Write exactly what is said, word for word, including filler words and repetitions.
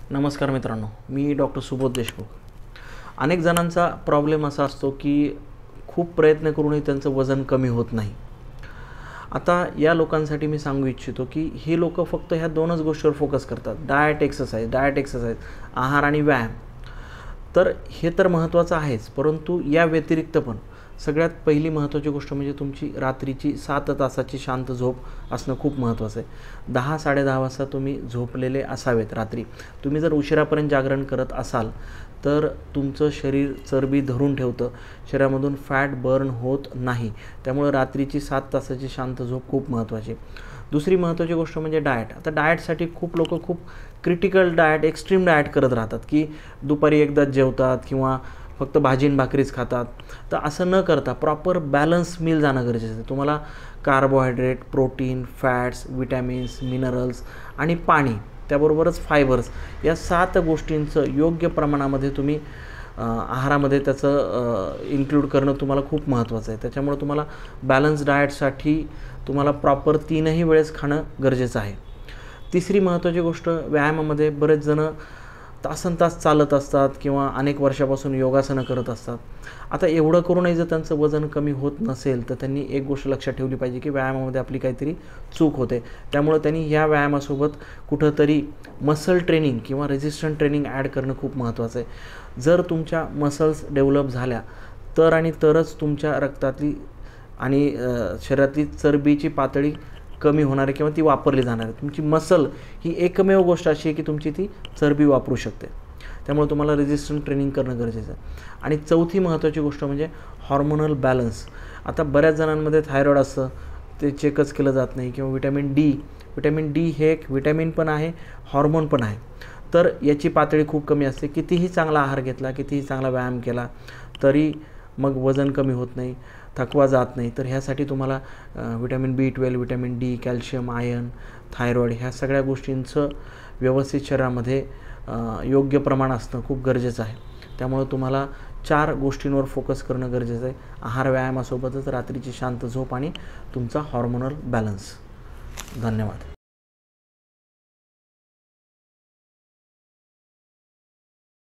नमस्कार मित्रांनो, मी डॉक्टर सुबोध देशमुख. अनेक जणांचा प्रॉब्लेम असा असतो की खूप प्रयत्न करूनही त्यांचं वजन कमी होत नाही. आता या लोकांसाठी मी सांगू इच्छितो की हे लोक फक्त ह्या दोनच गोष्टीवर फोकस करतात, डाएट एक्सरसाइज डाएट एक्सरसाइज आहार आणि व्यायाम. तर हे तर महत्त्वाचं आहेच, परंतु या व्यतिरिक्त पण सगळ्यात पहिली महत्त्वाची गोष्ट म्हणजे तुमची रात्रीची सात तासाची शांत झोप असणं खूप महत्त्वाचं आहे. दहा साडे दहा वाजता तुम्ही झोपलेले असावेत रात्री. तुम्ही जर उशिरापर्यंत जागरण करत असाल तर तुमचं शरीर चरबी धरून ठेवतं, शरीरामधून फॅट बर्न होत नाही. त्यामुळे रात्रीची सात तासाची शांत झोप खूप महत्त्वाची. दुसरी महत्त्वाची गोष्ट म्हणजे डाएट. आता डाएटसाठी खूप लोक खूप क्रिटिकल डाएट एक्स्ट्रीम डाएट करत राहतात की दुपारी एकदाच जेवतात किंवा फक्त भाजी आणि भाकरीच खातात. तर असं न करता प्रॉपर बॅलन्स मील जाणं गरजेचं आहे. तुम्हाला carbohydrate, protein, fats, vitamins, minerals आणि पाणी, त्याबरोबरच फायबर्स, या सात गोष्टींचं योग्य प्रमाणामध्ये तुम्ही आहारामध्ये त्याचं इन्क्लूड करणं तुम्हाला खूप महत्त्वाचं आहे. त्याच्यामुळे तुम्हाला बॅलन्स डाएटसाठी तुम्हाला प्रॉपर तीनही वेळेस खाणं गरजेचं आहे. तिसरी महत्त्वाची गोष्ट, व्यायामामध्ये बरेच जणं तासनतास चालत असतात किंवा अनेक वर्षापासून योगासनं करत असतात. आता एवढं करूनही जर त्यांचं वजन कमी होत नसेल तर त्यांनी एक गोष्ट लक्षात ठेवली पाहिजे की व्यायामामध्ये आपली काहीतरी चूक होते. त्यामुळे त्यांनी ह्या व्यायामासोबत कुठंतरी मसल ट्रेनिंग किंवा रेझिस्टंट ट्रेनिंग ॲड करणं खूप महत्त्वाचं आहे. जर तुमच्या मसल्स डेव्हलप झाल्या तर आणि तरच तुमच्या रक्तातली आणि शरीरातली चरबीची पातळी कमी होणार आहे किंवा ती वापरली जाणार आहे. तुमची मसल ही एकमेव गोष्ट अशी आहे की तुमची ती चरबी वापरू शकते. त्यामुळे तुम्हाला रेझिस्टंट ट्रेनिंग करणं गरजेचं आहे. आणि चौथी महत्त्वाची गोष्ट म्हणजे हॉर्मोनल बॅलन्स. आता बऱ्याच जणांमध्ये थायरॉईड असतं, ते चेकच केलं जात नाही. किंवा विटॅमिन डी विटॅमिन डी हे एक विटॅमिन पण आहे, हॉर्मोन पण आहे. तर याची पातळी खूप कमी असते. कितीही चांगला आहार घेतला, कितीही चांगला व्यायाम केला तरी मग वजन कमी होत नाही, थकवा जात नाही. तर ह्यासाठी तुम्हाला vitamin B twelve, vitamin D, calcium, iron, thyroid ह्या सगळ्या गोष्टींचं व्यवस्थित शरीरामध्ये योग्य प्रमाण असणं खूप गरजेचं आहे. त्यामुळे तुम्हाला चार गोष्टींवर फोकस करणं गरजेचं आहे. आहार, व्यायामासोबतच रात्रीची शांत झोप आणि तुमचा हॉर्मोनल बॅलन्स. धन्यवाद.